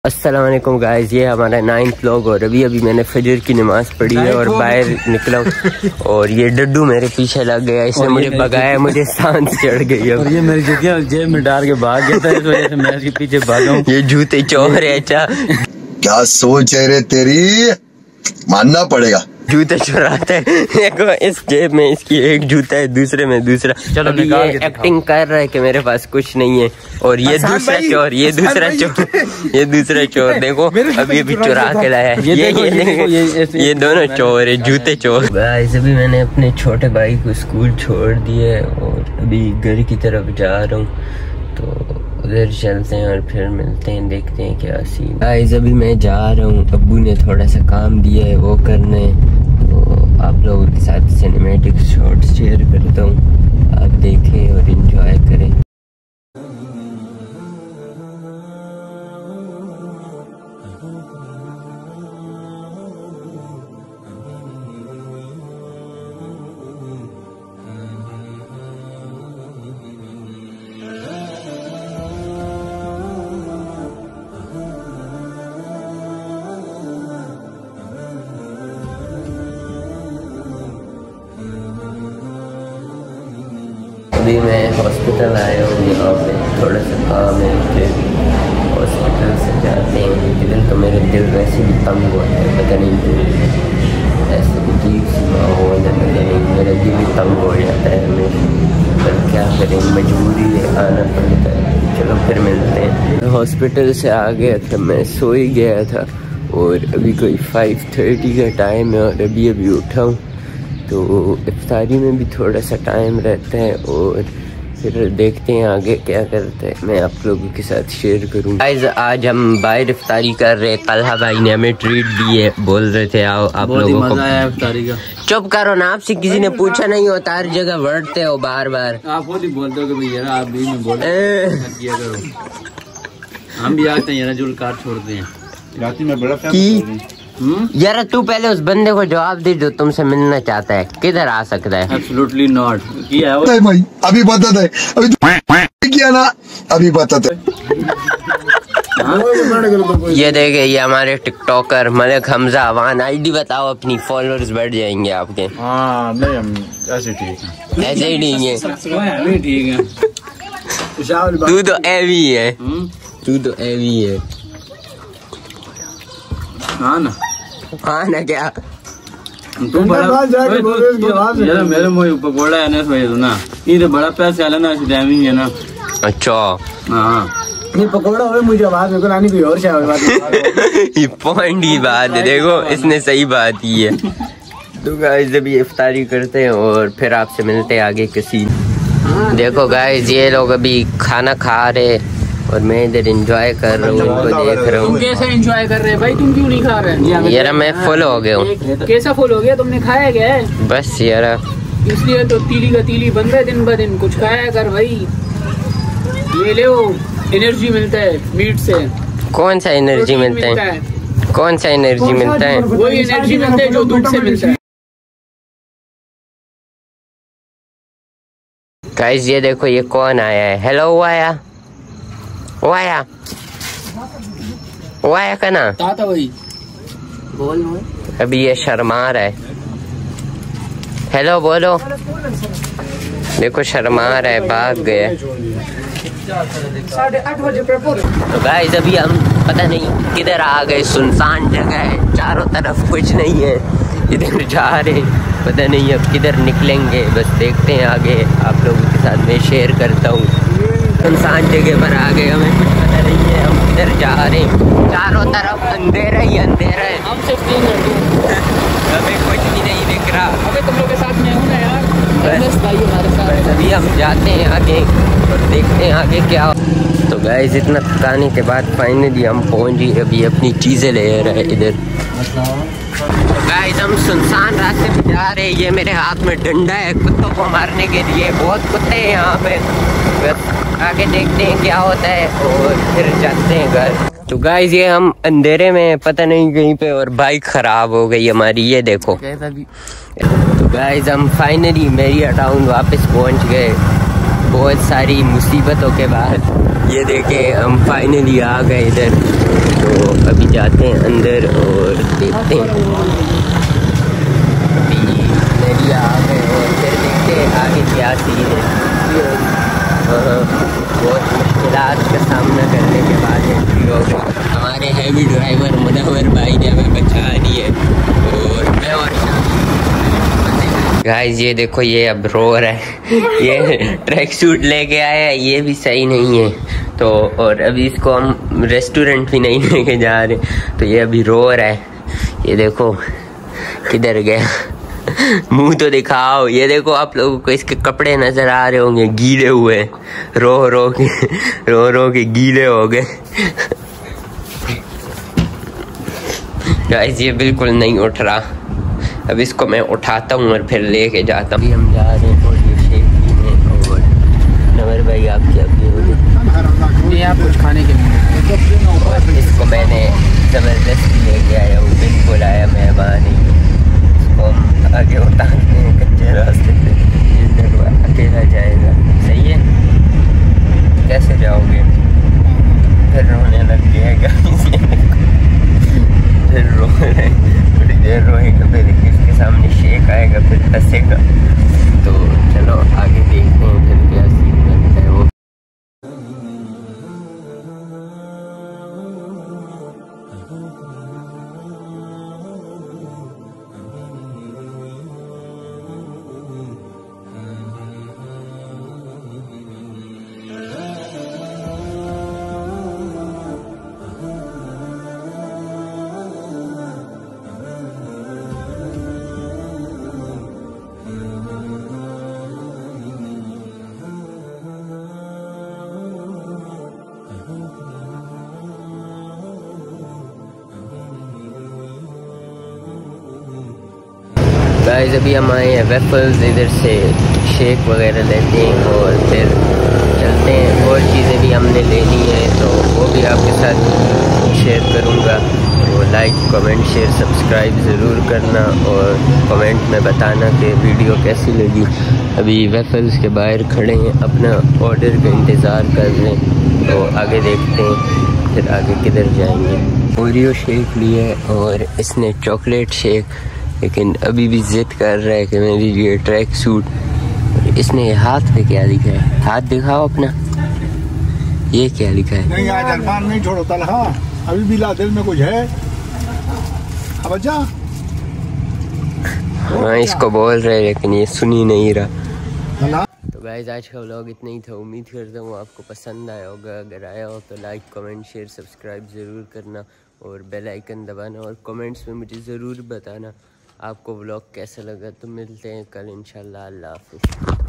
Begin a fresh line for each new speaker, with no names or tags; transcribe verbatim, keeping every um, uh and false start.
अस्सलाम वालेकुम गाइस, ये हमारा नाइन्थ व्लॉग और अभी अभी मैंने फजर की नमाज पढ़ी है और बाहर निकला और ये डड्डू मेरे पीछे लग गया, इसने मुझे भगाया, मुझे सांस चढ़ गई है।
और ये मेरी जूतियां जेब में डाल के भाग गया था, इस वजह से मैं इसके पीछे भागा हूँ।
ये जूते चोर है। अच्छा
क्या सोच है रे तेरी, मानना पड़ेगा।
जूते चुराते हैं। देखो इस जेब में इसकी एक जूता है, दूसरे में दूसरा। चलो ये एक्टिंग कर रहा है कि मेरे पास कुछ नहीं है और ये दूसरा चोर, ये दूसरा चोर, ये दूसरा चोर देखो अभी अभी चुरा के लाया है। ये ये, ये, ये, ये दोनों चोर है, जूते चोर। गाइस अभी मैंने अपने छोटे भाई को स्कूल छोड़ दिया है और अभी घर की तरफ जा रहा हूँ, तो उधर चलते हैं और फिर मिलते हैं, देखते हैं क्या सीन। गाइस अभी मैं जा रहा हूँ, अब्बू ने थोड़ा सा काम दिया है वो करने, तो आप लोगों के साथ सिनेमैटिक शॉट्स शेयर करता हूँ, आप देखें और एंजॉय करें। अभी मैं हॉस्पिटल आया हूँ, यहाँ पे थोड़ा सा काम है, फिर हॉस्पिटल से जाते हैं। फिर तो मेरे दिल वैसे भी तंग हुआ है, पता नहीं क्यों ऐसे अजीब सी माहौल है, पता नहीं मेरा दिल भी तंग हो जाता है हमें, पर क्या करें, मजबूरी है, आना पड़ता है। चलो फिर मिलते हैं। हॉस्पिटल से आ गया था, मैं सो ही गया था और अभी कोई फाइव थर्टी का टाइम है और अभी अभी उठा हूँ, तो इफ्तारी में भी थोड़ा सा टाइम रहता है और फिर देखते हैं आगे क्या करते हैं, मैं आप लोगों के साथ शेयर करूँ। गाइस आज हम बाहर इफ्तारी कर रहे हैं, तलहा भाई ने हमें ट्रीट दी है, बोल रहे थे आओ आप लोगों को।
इफ्तारी का
चुप करो ना, आपसे किसी ने पूछा नहीं होता, हर जगह बढ़ते हो बार बार।
आप खुद ही बोलते हो कि भैया आप भी में बोल किया करो, हम भी आते हैं यार, जुल कार छोड़ते हैं राती में बड़ा
की यार। तू पहले उस बंदे को जवाब दे जो तुमसे मिलना चाहता है, किधर आ सकता है?
एब्सोल्युटली नॉट किया है
भाई, अभी बता दे, अभी किया ना, अभी बता दे।
ये देखे ये हमारे टिकटॉकर मलिक हमजा अवान, आईडी बताओ अपनी, फॉलोअर्स बढ़ जाएंगे आपके।
हाँ नहीं हम ऐसे ठीक है,
ऐसे ही ठीक है,
ठीक है।
तू तो एवी है, तू तो एवी है।
हाँ ना,
हाँ ना क्या
तू बड़ा यार मेरे मुंह पकोड़ा है ना, सही तो ना ये तो बड़ा पैसे वाला ना, टाइमिंग है ना। अच्छा हाँ
नहीं पकोड़ा हो मुझे आवाज में लानी कोई और शायद
ये पॉइंट की बात है, देखो इसने सही बात की है। तो गाइस अभी इफ्तारी करते हैं और फिर आपसे मिलते हैं आगे किसी। देखो गाइस ये लोग अभी खाना खा रहे और मैं इधर एंजॉय कर रहा हूँ, इनको देख रहा हूँ।
कैसे एंजॉय कर रहे हैं भाई, तुम क्यों नहीं खा रहे हैं?
यार मैं फुल हो गया हूँ।
कैसा फुल हो गया, तुमने खाया क्या है?
बस यार
इसलिए तो तीली का तीली बन रहा है दिन ब दिन, कुछ खाया कर भाई, ये ले एनर्जी मिलता है मीट से।
कौन सा एनर्जी मिलता है, कौन सा एनर्जी मिलता है?
वही एनर्जी मिलता है जो दूध से मिलता है।
गाइस ये देखो ये कौन आया है, हेलो वो आया, वो आया, वो आया कहना
ताता भाई बोल।
अभी ये शर्मा रहा है, हेलो बोलो, देखो शर्मा रहा है, भाग गया।
साढ़े आठ बजे तो
गाइस अभी हम पता नहीं किधर आ गए, सुनसान जगह है, चारों तरफ कुछ नहीं है, इधर जा रहे पता नहीं अब किधर निकलेंगे, बस देखते हैं आगे, आप लोगों के साथ मैं शेयर करता हूँ। सुनसान जगह पर आ गए, हमें कुछ पता नहीं है हम किधर जा रहे हैं, चारों तरफ अंधेरा ही अंधेरा है,
हम सिर्फ
हमें कुछ भी नहीं दिख रहा।
अबे तुम लोग के साथ मैं हूँ ना यार, भाई हमारे साथ।
अभी हम जाते हैं आगे और देखते हैं आगे क्या हो। तो गाइस इतना थकाने के बाद फाइनली हम पहुंच गए, अभी अपनी चीजें ले रहे हैं इधर। गाइस हम सुनसान रास्ते पे जा रहे हैं, ये मेरे हाथ में डंडा है कुत्तों को मारने के लिए, बहुत कुत्ते हैं यहाँ पे, बस आगे देखते हैं क्या होता है और फिर जाते हैं घर। तो गाइस ये हम अंधेरे में पता नहीं कहीं पे और बाइक खराब हो गई हमारी, ये देखो। तो गाइस हम फाइनली मेरिया टाउन वापस पहुंच गए बहुत सारी मुसीबतों के बाद ये देखें हम फाइनली आ गए इधर। तो अभी जाते हैं अंदर और देखते हैं। अभी दरिया आ गए और फिर देखते हैं आगे क्या सीन है। बहुत मुश्किलात का सामना करने के बाद एंट्री हो गई। हमारे हैवी ड्राइवर मुनव्वर भाई ने हमें बचा दी है और मैं और गाइस ये देखो ये अब रो रहा है। ये ट्रैक सूट लेके आया है, ये भी सही नहीं है। तो और अभी इसको हम रेस्टोरेंट भी नहीं लेके जा रहे, तो ये अभी रो रहा है। ये देखो किधर गया, मुंह तो दिखाओ। ये देखो आप लोगों को इसके कपड़े नजर आ रहे होंगे गीले हुए, रो रो के रो रो के गीले हो गए। गाइस ये बिल्कुल नहीं उठ रहा। अब इसको मैं उठाता हूँ और फिर लेके जाता हूँ। हम जा रहे हैं और ये शेक पीने। और नवर भाई आप क्या पियोगे?
आप कुछ खाने के लिए।
इसको मैंने ज़बरदस्ती लेके आया हूँ, बिल्कुल आया मेहमान ही। इसको हम आगे उतारते हैं कच्चे रास्ते पे, इधर वो अकेला जाएगा। सही है? कैसे जाओगे? फिर रोने लग जाएगा। फिर रो रहे थोड़ी देर रोएगा, फिर इसके सामने शेक आएगा, फिर हंसेगा। तो चलो आगे देखते हैं फिर क्या सीन बनता है वो। गाइस अभी हम आए हैं वेफल्स, इधर से शेक वगैरह लेते हैं और फिर चलते हैं। और चीज़ें भी हमने लेनी है तो वो भी आपके साथ शेयर करूँगा। तो लाइक कमेंट शेयर सब्सक्राइब ज़रूर करना और कमेंट में बताना कि वीडियो कैसी लगी। अभी वेफल्स के बाहर खड़े हैं, अपना ऑर्डर का इंतज़ार कर रहे हैं। तो आगे देखते हैं फिर आगे किधर जाएंगे। ओरियो शेक लिए और इसने चॉकलेट शेक, लेकिन अभी भी जिद कर रहा है कि मेरे लिए ट्रैक सूट। इसने हाथ पे क्या लिखा है? हाथ दिखाओ अपना, ये क्या लिखा है?
नहीं आज अरमान नहीं छोड़ो तलहा, अभी भी ला दिल में कुछ है। अब जा।
हाँ इसको बोल रहे लेकिन ये सुन ही नहीं रहा। तो गाइस आज का व्लॉग इतना ही था। उम्मीद करता हूँ आपको पसंद आया होगा। अगर आया हो तो लाइक कमेंट शेयर सब्सक्राइब ज़रूर करना और बेल आइकन दबाना और कमेंट्स में मुझे ज़रूर बताना आपको व्लॉग कैसा लगा। तो मिलते हैं कल इंशाल्लाह। अल्लाह हाफिज़।